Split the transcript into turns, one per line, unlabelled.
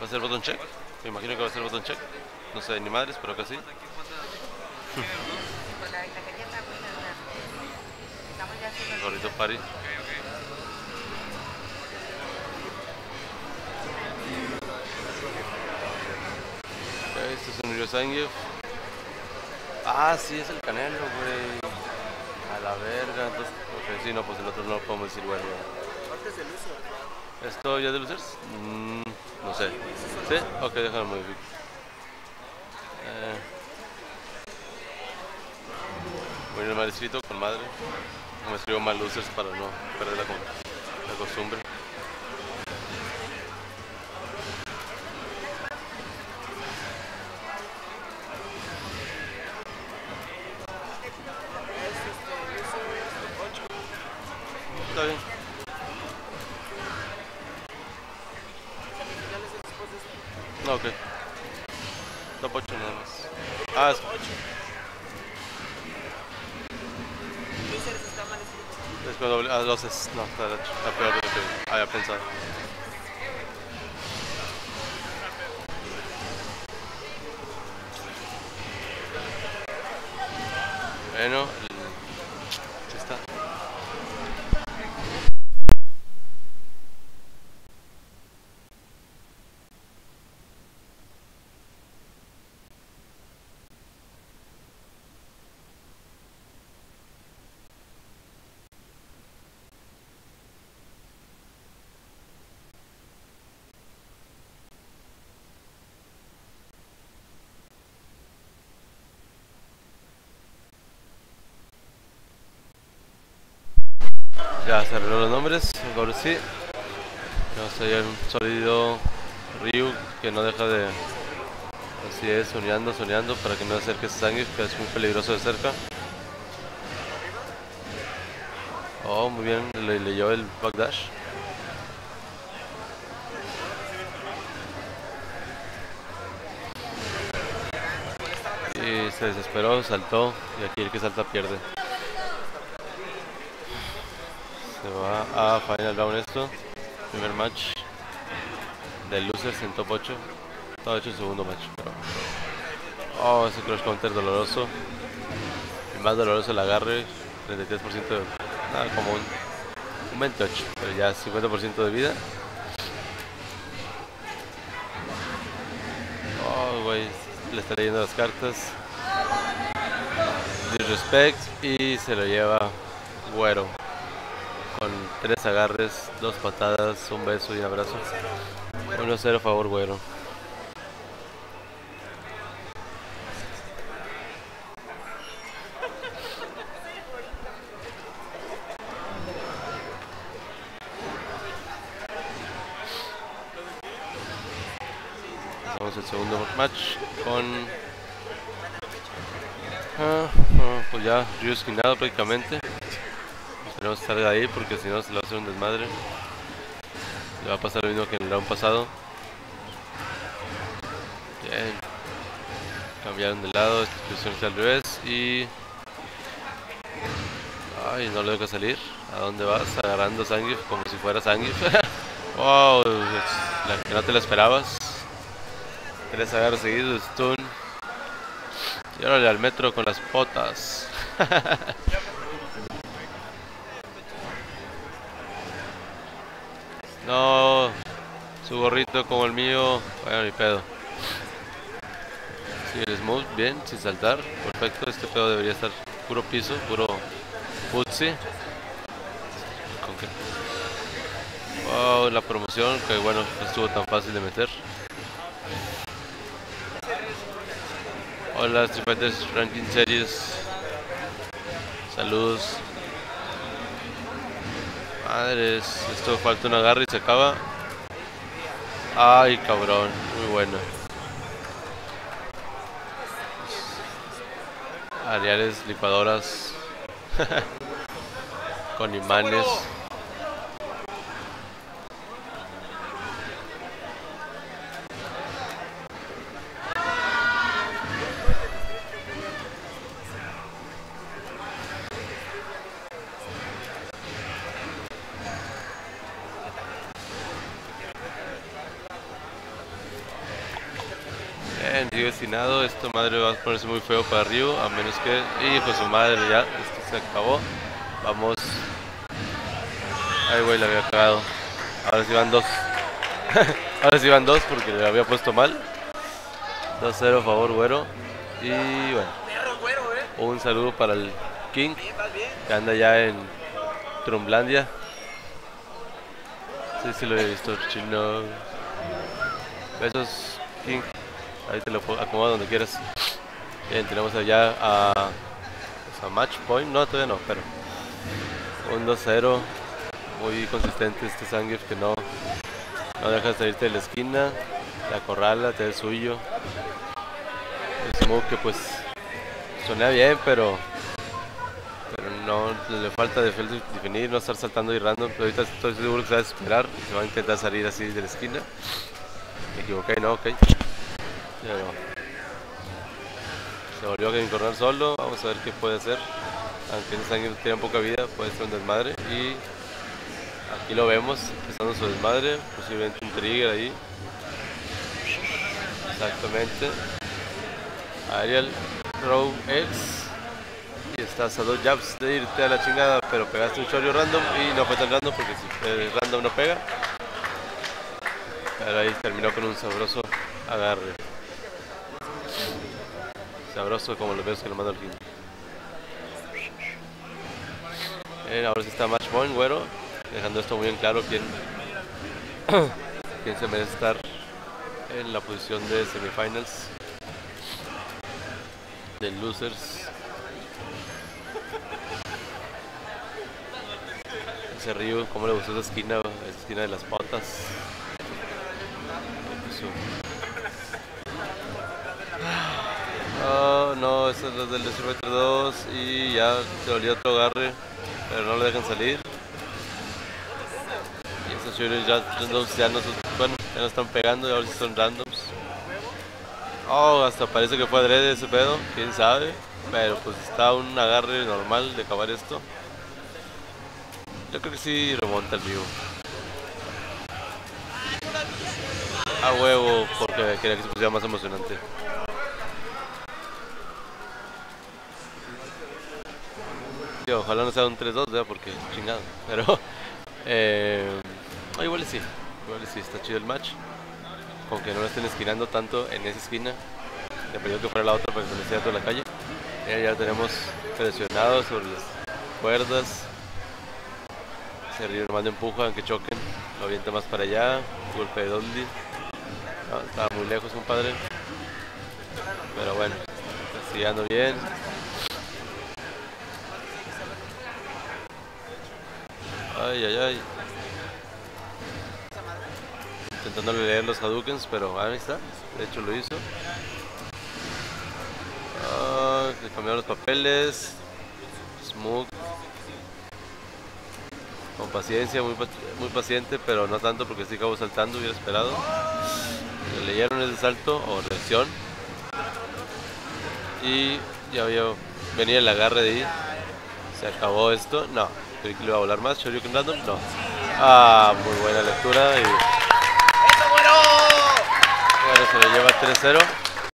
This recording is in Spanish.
a ser botón check. Me imagino que va a ser botón check. No sé ni madres, pero casi. El gorrito party. Ok, este es un Rio Zangief. Ah, sí, es el Canelo, güey. A la verga. Entonces, ok, sí, no, pues el otro no lo podemos decir, güey.
Antes del uso.
¿Esto ya de losers? No sé. ¿Sí? Ok, déjalo modificar. Voy a ir mal escrito, con madre. Me escribo mal losers para no perder la costumbre. Está bien. No, ok. Top 8 nada más. Ah, es con doble. Ah, loses. No, está peor de lo que había pensado. Bueno, ya está. Ya se arregló los nombres, ahora sí. Vamos a hallar un sólido Ryu que no deja de... Así es, soñando para que no acerque ese sangre, que es muy peligroso de cerca. Oh, muy bien, le leyó el backdash. Y se desesperó, saltó, y aquí el que salta pierde. Se va a Final Round esto. Primer match de losers en top 8. Todo hecho el segundo match, pero... Oh, ese crush counter doloroso. El más doloroso el agarre. 33% de... Nada, como un 28, pero ya 50% de vida. Oh, güey, le está leyendo las cartas. Disrespect y se lo lleva Güero. Con 3 agarres, 2 patadas, un beso y un abrazo. 1-0 a favor Güero. Vamos al segundo match con... pues ya Ryu esquinado prácticamente. Tenemos que estar de ahí porque si no se le va a hacer un desmadre. Le va a pasar lo mismo que en el round pasado. Bien. Cambiaron de lado, esta expresión está al revés y... Ay, no lo deja salir. ¿A dónde vas? Agarrando Zangief como si fuera Zangief. Wow, la que no te la esperabas. 3 agarros seguidos, stun. Y órale al metro con las potas. No, su gorrito como el mío. Bueno, ni pedo. Sí, el smooth, bien, sin saltar. Perfecto, este pedo debería estar puro piso, puro futsi. ¿Con qué? Wow, la promoción, que bueno, no estuvo tan fácil de meter. Hola, Street Fighter Ranking Series. Saludos. Madres, esto falta un agarre y se acaba. Ay, cabrón, muy bueno. Ariales, licuadoras. Con imanes. sigue destinado. Esto madre va a ponerse muy feo para Ryu, a menos que... Hijo de su madre, ya, esto se acabó. Vamos. Ay, güey, la había cagado. Ahora sí van 2. Ahora sí van 2 porque le había puesto mal. 2-0 a favor, güero. Y bueno, un saludo para el King, que anda ya en Trumblandia. Sí, sí lo he visto, chino. Besos, King. Ahí te lo acomodo donde quieras. Bien, tenemos allá a Match Point. No, todavía no, pero un 2-0. Muy consistente este Zangief, que no deja de salirte de la esquina. La corrala, te da el suyo. El smoke, que pues suena bien, pero no le falta definir, no estar saltando y random. Pero ahorita estoy seguro que se va a esperar. Se va a intentar salir así de la esquina. Me equivoqué, no, ok. Se volvió a encorrar solo. Vamos a ver qué puede hacer. Aunque ese Zangief tiene poca vida, puede ser un desmadre. Y aquí lo vemos empezando su desmadre. Posiblemente un trigger ahí. Exactamente. Ariel Row X. Y estás a 2 jabs de irte a la chingada, pero pegaste un choreo random y no fue tan random porque si el random no pega. Pero ahí terminó con un sabroso agarre. Sabroso como los ves que lo manda al fin. Ahora sí está Match Point, güero. Dejando esto muy en claro quién se merece estar en la posición de semifinals de losers. Ese Ryu, como le gustó esa esquina de las patas. Oh, no, eso es del Street 2 y ya se volvió otro agarre, pero no le dejan salir. Y esos shooters ya no están pegando, y ahora sí son randoms. Oh, hasta parece que fue adrede ese pedo, quién sabe. Pero pues está un agarre normal de acabar esto. Yo creo que sí remonta el vivo. A huevo, porque quería que se pusiera más emocionante. Sí, ojalá no sea un 3-2, ¿verdad? Porque chingado. Pero igual sí, está chido el match. Con que no lo estén esquinando tanto en esa esquina. Le pidió que fuera la otra para que se le hiciera toda la calle. Ya lo tenemos presionado sobre las cuerdas. Se ríe, nomás lo empuja, aunque choquen. Lo avienta más para allá. Golpe de Dolly. No, estaba muy lejos, compadre. Pero bueno, está siguiendo bien. Ay, ay, ay. Intentando leer los Hadoukens, pero ahí está. De hecho lo hizo. Le cambiaron los papeles. Smooth. Con paciencia, muy paciente, pero no tanto porque sí acabó saltando, hubiera esperado. Le leyeron ese salto o reacción. Y ya venía el agarre de ahí. Se acabó esto. No, creí que le iba a volar más. Shoryuken random, no. Muy buena lectura. Y bueno, se lo lleva 3-0.